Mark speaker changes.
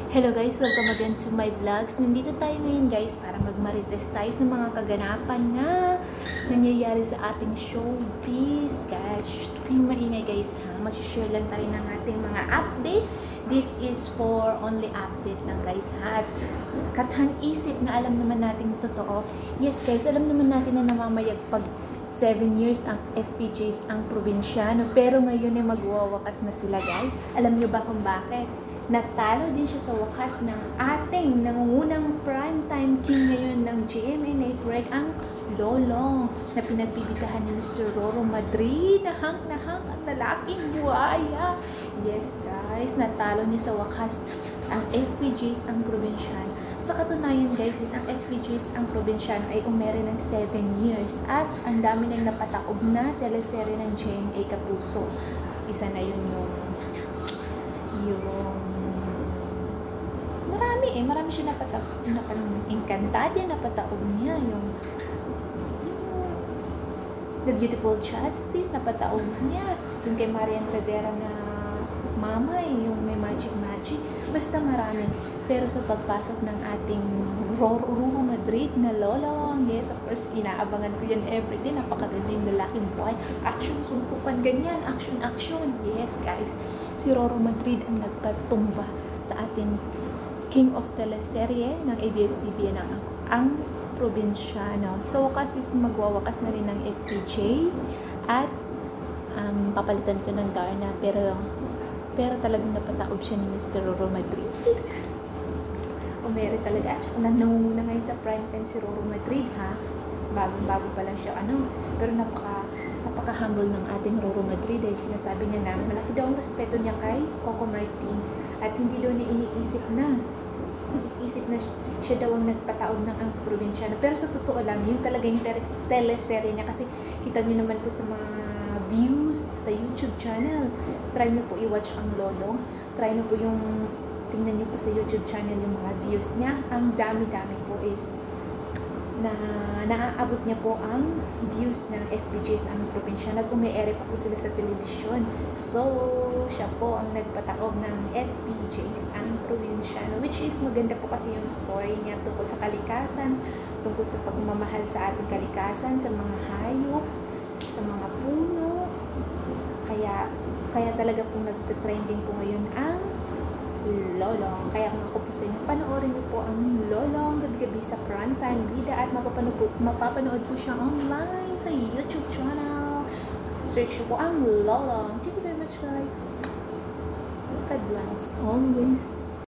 Speaker 1: Hello guys, welcome again to my vlogs. Nandito tayo ngayon guys para magmarites tayo sa mga kaganapan na nangyayari sa ating showbiz. Guys, kung maingay guys ha, mag-share lang tayo ng ating mga update. This is for only update lang guys ha. At kathan isip na alam naman natin totoo. Yes guys, alam naman natin na namamayagpag 7 years ang FPJs ang probinsyano. Pero ngayon ay magwawakas na sila guys. Alam nyo ba kung bakit? Natalo din siya sa wakas ng ating nangungunang primetime king ngayon ng GMA Network, ang Lolong, na pinagbibigahan ni Mr. Roro Madrid. Nahang ang lalaking buhaya. Yes guys, natalo niya sa wakas ang FPJs ang probinsyano. Sa katunayan guys, ang FPJs ang probinsyano ay umere ng 7 years at ang dami nang napataob na teleserye ng GMA Kapuso. Isa na yun yung marami siya napataob, Encantadia napataob niya, yung The Beautiful Justice napataob niya, yung kay Marian Rivera na Mama, yung may magic, basta marami. Pero sa pagpasok ng ating Roro Madrid na Lolong, yes, of course, inaabangan ko yan everyday. Napakaganda yung lalaking buhay. Action, suntukan, ganyan. Action. Yes, guys. Si Roro Madrid ang nagpatumba sa ating King of Teleserye ng ABS-CBN ang probinsyano. So, wakas is magwawakas na rin ng FPJ at papalitan ko ng Darna. Pero talagang napataob siya ni Mr. Roro Madrid. Umere talaga. At saka nangunguna ngayon sa primetime si Roro Madrid, ha? Bago pa lang siya, Pero napaka-humble ng ating Roro Madrid dahil sinasabi niya na malaki daw ang respeto niya kay Coco Martin at hindi daw niya iniisip na siya daw ang nagpataob ng ang probinsyano. Pero sa totoo lang, yun talaga yung teleserye niya kasi kita niyo naman po sa mga views sa YouTube channel. Try niyo po i-watch ang Lolong. Try niyo po tingnan niyo po sa YouTube channel yung mga views niya. Ang dami-dami po is na naaabot niya po ang views ng FPJs ang probinsyano at umi-air pa po sila sa television. So, siya po ang nagpataob ng FPJs ang probinsyano, which is maganda po kasi yung story niya tungkol sa kalikasan, tungkol sa pagmamahal sa ating kalikasan, sa mga hayop, sa mga puno. Kaya talaga pong nagte-trending po ngayon ang Lolong. Kaya kung ako po sa inyo, panoorin niyo po ang Lolong gabi-gabi sa primetime bida at mapapanood po siya online sa YouTube channel. Search po ang Lolong. Thank you very much guys. God bless always.